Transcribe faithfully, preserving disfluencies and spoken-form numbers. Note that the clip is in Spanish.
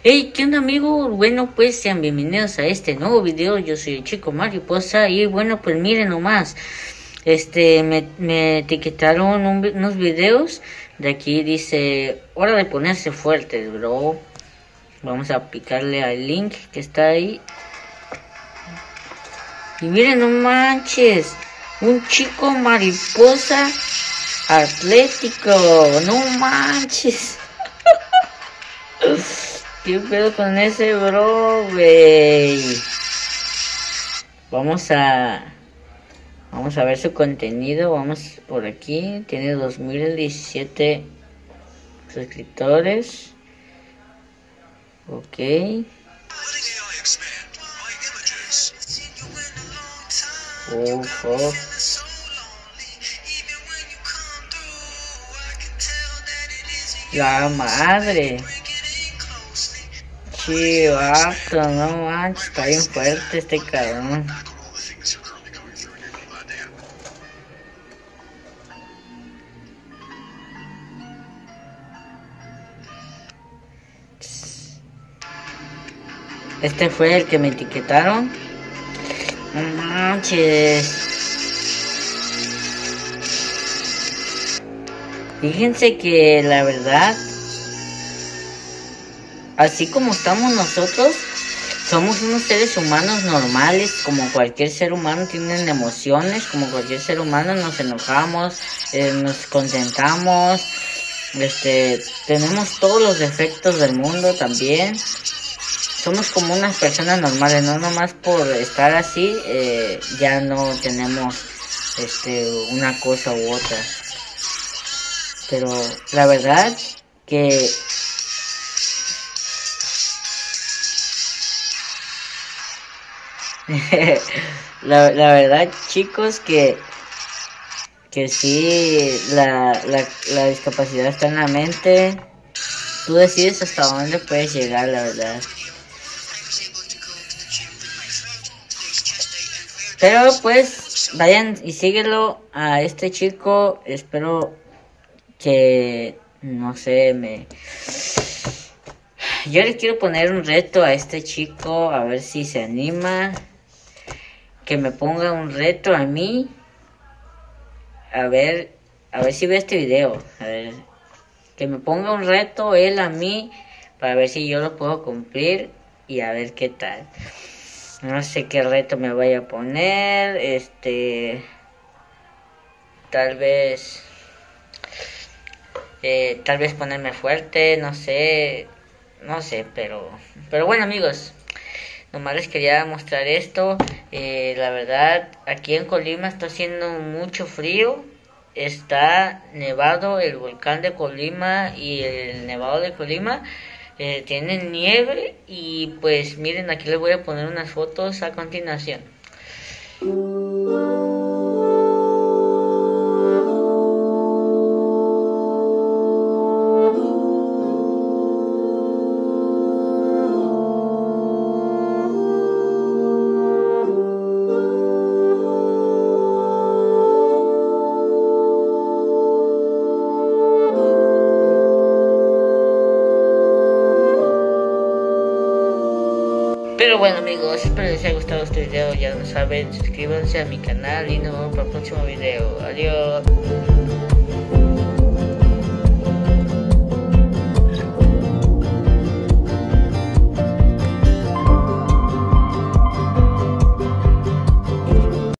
Hey, ¿qué onda, amigos? Bueno, pues sean bienvenidos a este nuevo video. Yo soy el Chico Mariposa y bueno, pues miren nomás. Este, me, me etiquetaron un, unos videos. De aquí dice, hora de ponerse fuertes, bro. Vamos a picarle al link que está ahí. Y miren, no manches. Un chico mariposa atlético. No manches. ¿Qué pedo con ese bro, güey? Vamos a... Vamos a ver su contenido. Vamos por aquí. Tiene dos mil diecisiete suscriptores. Ok. Oh, fuck. La madre. Chivato, no manches, está bien fuerte este cabrón. Este fue el que me etiquetaron. No manches. Fíjense que la verdad, así como estamos nosotros, somos unos seres humanos normales, como cualquier ser humano. Tienen emociones, como cualquier ser humano. Nos enojamos, eh, nos contentamos, este, tenemos todos los defectos del mundo también. Somos como unas personas normales, no nomás por estar así, eh, ya no tenemos este, una cosa u otra. Pero la verdad que la, la verdad, chicos, que que sí, la, la, la discapacidad está en la mente. Tú decides hasta dónde puedes llegar, la verdad. Pero pues vayan y síguelo a este chico. Espero que, no sé, me... Yo le quiero poner un reto a este chico, a ver si se anima. Que me ponga un reto a mí. A ver, a ver si ve este video. A ver, que me ponga un reto él a mí, para ver si yo lo puedo cumplir y a ver qué tal. No sé qué reto me vaya a poner, este... Tal vez... Eh, tal vez ponerme fuerte, no sé... No sé, pero... Pero bueno, amigos, nomás les quería mostrar esto. Eh, la verdad, aquí en Colima está haciendo mucho frío. Está nevado el volcán de Colima y el nevado de Colima. Eh, tienen nieve y pues miren, aquí les voy a poner unas fotos a continuación. Pero bueno, amigos, espero les haya gustado este video. Ya lo saben, suscríbanse a mi canal y nos vemos para el próximo video. Adiós.